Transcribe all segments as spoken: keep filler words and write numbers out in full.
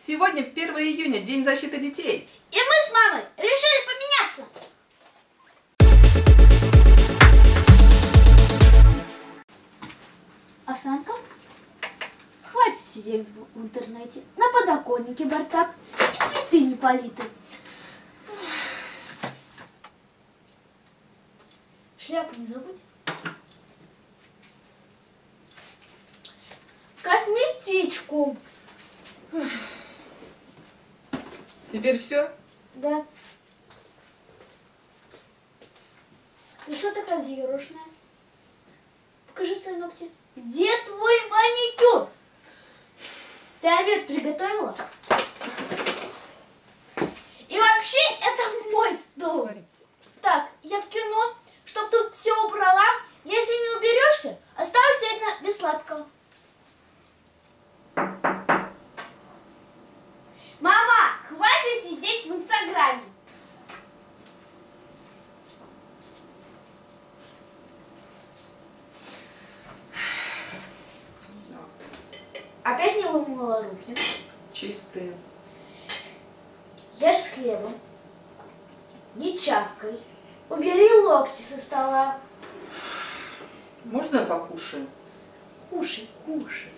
Сегодня первое июня, День защиты детей. И мы с мамой решили поменяться. Осанка, хватит сидеть в интернете. На подоконнике бардак и цветы не политы. Шляпу не забудь. Косметичку. Теперь все? Да. И что такая взъерошенная? Покажи свои ногти. Где твой маникюр? Ты обед приготовила? И вообще, это мой стол. Говори. Так, я в кино, чтоб тут все убрала. Если не уберешься, оставлю тебя без сладкого. Мама, хватит сидеть в Инстаграме. Опять не вымыла руки. Чистые. Ешь с хлебом. Не чавкай. Убери локти со стола. Можно я покушаю? Кушай, кушай.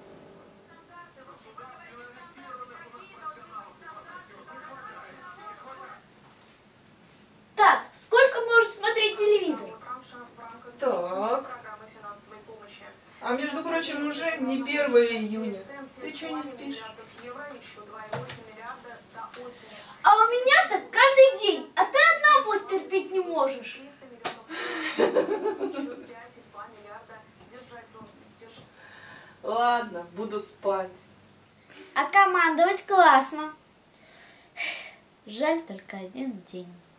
Так, сколько может смотреть телевизор? Так. А между прочим, уже не первое июня. Ты что, не спишь? А у меня так каждый день, а ты одного терпеть не можешь. Ладно, буду спать. А командовать классно. Жаль только один день.